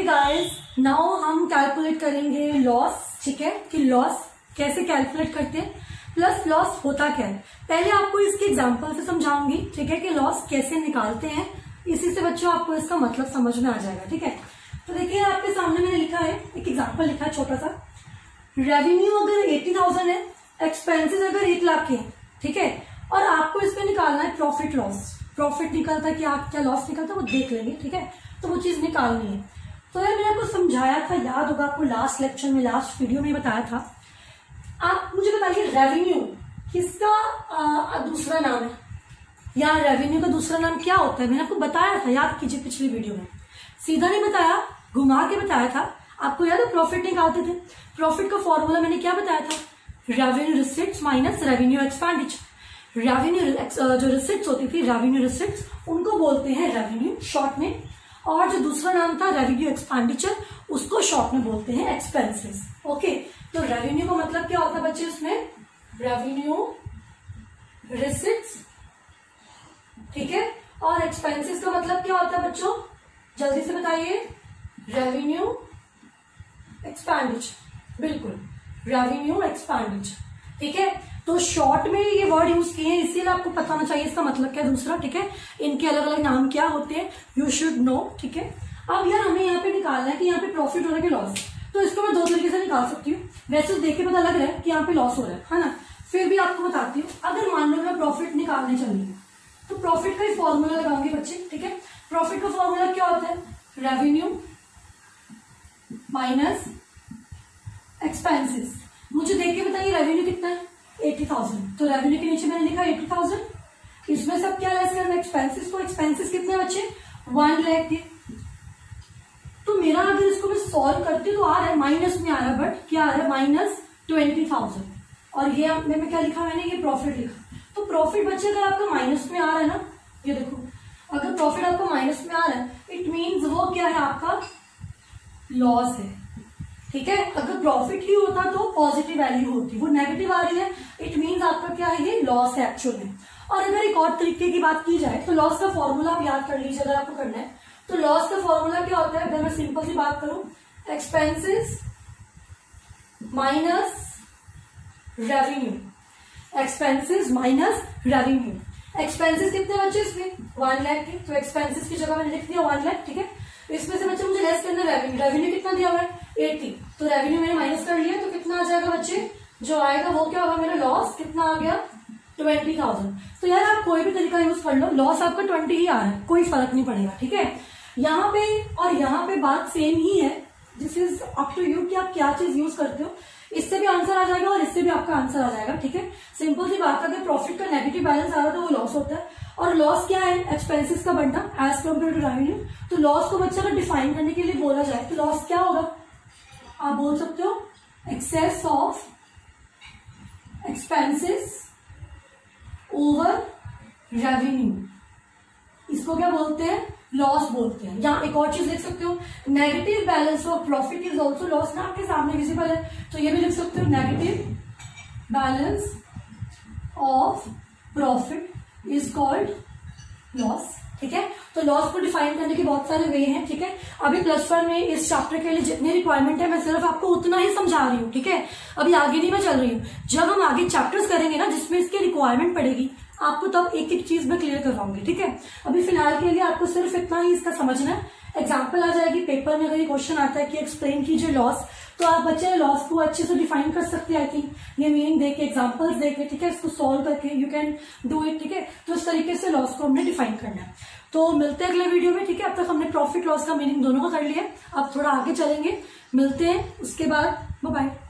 Guys, now हम calculate करेंगे loss. ठीक है कि लॉस कैसे कैलकुलेट करते हैं, प्लस लॉस होता क्या है। पहले आपको इसके एग्जांपल से समझाऊंगी, ठीक है, कि लॉस कैसे निकालते हैं। इसी से बच्चों आपको इसका मतलब समझ में आ जाएगा। ठीक है, तो देखिए आपके सामने मैंने लिखा है, एक एग्जाम्पल लिखा है छोटा सा। रेवेन्यू अगर 80,000 है, एक्सपेंसेस अगर 1 लाख के हैं, ठीक है, और आपको इसमें निकालना है प्रॉफिट लॉस। प्रॉफिट निकलता है कि आप क्या लॉस निकलता है वो देख लेंगे। ठीक है, तो वो चीज निकालनी है। तो यार मैंने आपको समझाया था, याद होगा आपको, लास्ट लेक्चर में, लास्ट वीडियो में बताया था। आप मुझे बताइए रेवेन्यू किसका दूसरा नाम है, या रेवेन्यू का दूसरा नाम क्या होता है। मैंने आपको बताया था, याद कीजिए पिछली वीडियो में। सीधा नहीं बताया, घुमा के बताया था। आपको याद है प्रॉफिट निकालते थे, प्रॉफिट का फॉर्मूला मैंने क्या बताया था, revenue receipts minus revenue expenditure. Revenue जो रिसिप्ट्स होती थी, रेवेन्यू रिसिप्ट्स, उनको बोलते हैं रेवेन्यू शॉर्ट में, और जो दूसरा नाम था रेवेन्यू एक्सपेंडिचर, उसको शॉर्ट में बोलते हैं एक्सपेंसेस। ओके, तो रेवेन्यू का मतलब क्या होता है बच्चे, उसमें रेवेन्यू रिसिप्ट्स, ठीक है, और एक्सपेंसेस का मतलब क्या होता है बच्चों, जल्दी से बताइए, रेवेन्यू एक्सपेंडिचर। बिल्कुल, रेवेन्यू एक्सपेंडिचर। ठीक है, तो शॉर्ट में ये वर्ड यूज किए हैं, इसीलिए आपको पता होना चाहिए इसका मतलब क्या है दूसरा। ठीक है, इनके अलग अलग नाम क्या होते हैं, यू शुड नो। ठीक है, अब यार हमें यहाँ पे निकालना है कि यहाँ पे प्रॉफिट हो रहा है कि लॉस। तो इसको मैं दो तरीके से निकाल सकती हूँ। वैसे तो देख के पता लग रहा है कि यहाँ पे लॉस हो रहा है ना, फिर भी आपको बताती हूँ। अगर मान लो मैं प्रॉफिट निकालने चली हूँ, तो प्रॉफिट का ही फॉर्मूला लगाऊंगी बच्चे। ठीक है, प्रॉफिट का फॉर्मूला क्या होता है, रेवेन्यू माइनस एक्सपेंसेस। मुझे देख के बताइए रेवेन्यू कितना है, 80,000। तो रेवेन्यू के नीचे मैंने लिखा 80,000। इसमें सब क्या लेस करना, एक्सपेंसेस को। एक्सपेंसेस कितने बच्चे, 1 लाख के। तो मेरा अगर इसको मैं सॉल्व करती हूँ तो आ रहा है माइनस में आ रहा है, बट क्या आ रहा है, माइनस 20,000। और ये मैं क्या लिखा, मैंने ये प्रॉफिट लिखा। तो प्रॉफिट बच्चे अगर आपका माइनस में आ रहा है ना, ये देखो, अगर प्रॉफिट आपका माइनस में आ रहा है, इट मीन्स वो क्या है, आपका लॉस है। ठीक है, अगर प्रॉफिट ही होता तो पॉजिटिव वैल्यू होती, वो नेगेटिव आ रही है, इट मींस आपका क्या है, ये लॉस है एक्चुअल में। और अगर एक और तरीके की बात की जाए तो लॉस का फॉर्मूला आप याद कर लीजिए, अगर आपको करना है तो लॉस का फॉर्मूला क्या होता है। अगर मैं सिंपल सी बात करूं, expenses minus revenue, expenses minus revenue. Expenses कितने बच्चे इसमें, 1 लाख के, तो एक्सपेंसेस की जगह मैंने लिख दिया 1 लाख। ठीक है, इसमें से बच्चे मुझे लेस करना रेवेन्यू। रेवेन्यू कितना दिया हुआ है, 80, तो रेवेन्यू मैंने माइनस कर लिया, तो कितना आ जाएगा बच्चे, जो आएगा वो क्या होगा, मेरा लॉस कितना आ गया, 20,000। तो यार आप कोई भी तरीका यूज कर लो, लॉस आपका 20 ही आ रहा है, कोई फर्क नहीं पड़ेगा। ठीक है, यहाँ पे और यहाँ पे बात सेम ही है। This is up to you कि आप क्या चीज यूज करते हो। इससे भी आंसर आ जाएगा और इससे भी आपका आंसर आ जाएगा। ठीक है, सिंपल सी बात है, अगर प्रॉफिट का नेगेटिव बैलेंस आ रहा है तो वो लॉस होता है, और लॉस क्या है, एक्सपेंसेस का बढ़ना एज कम्पेयर टू रेवेन्यू। तो लॉस को बच्चा अगर डिफाइन करने के लिए बोला जाए तो लॉस क्या होगा, आप बोल सकते हो excess of expenses over revenue. इसको क्या बोलते हैं, लॉस बोलते हैं। यहाँ एक और चीज लिख सकते हो, negative balance of profit is also loss. ना आपके सामने विजिबल है, तो ये भी लिख सकते हो, negative balance of profit is called loss. ठीक है, तो लॉस को डिफाइन करने के बहुत सारे वे हैं। ठीक है, अभी +1 में इस चैप्टर के लिए जितनी रिक्वायरमेंट है मैं सिर्फ आपको उतना ही समझा रही हूँ। ठीक है, अभी आगे नहीं मैं चल रही हूँ। जब हम आगे चैप्टर्स करेंगे ना जिसमें इसकी रिक्वायरमेंट पड़ेगी, आपको तब एक एक चीज में क्लियर करवाऊंगी। ठीक है, अभी फिलहाल के लिए आपको सिर्फ इतना ही इसका समझना है। एग्जाम्पल आ जाएगी पेपर में, अगर ये क्वेश्चन आता है कि एक्सप्लेन कीजिए लॉस, तो आप बच्चे लॉस को अच्छे से डिफाइन कर सकते हैं। आई थिंक ये मीनिंग देके, एग्जांपल्स देके, ठीक है, इसको सॉल्व करके यू कैन डू इट। ठीक है, तो इस तरीके से लॉस को हमने डिफाइन करना है। तो मिलते हैं अगले वीडियो में। ठीक है, अब तक हमने प्रॉफिट लॉस का मीनिंग दोनों का कर लिया, अब थोड़ा आगे चलेंगे, मिलते हैं उसके बाद, बाय बाय।